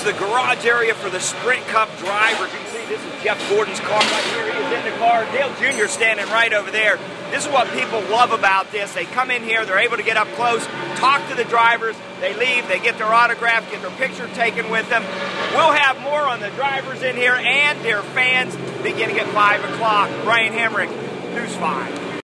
the garage area for the Sprint Cup drivers. You can see this is Jeff Gordon's car right here. He is in the car. Dale Jr. standing right over there. This is what people love about this. They come in here, they're able to get up close, talk to the drivers, they leave, they get their autograph, get their picture taken with them. We'll have more on the drivers in here and their fans beginning at 5 o'clock. Brian Hemrick, News 5.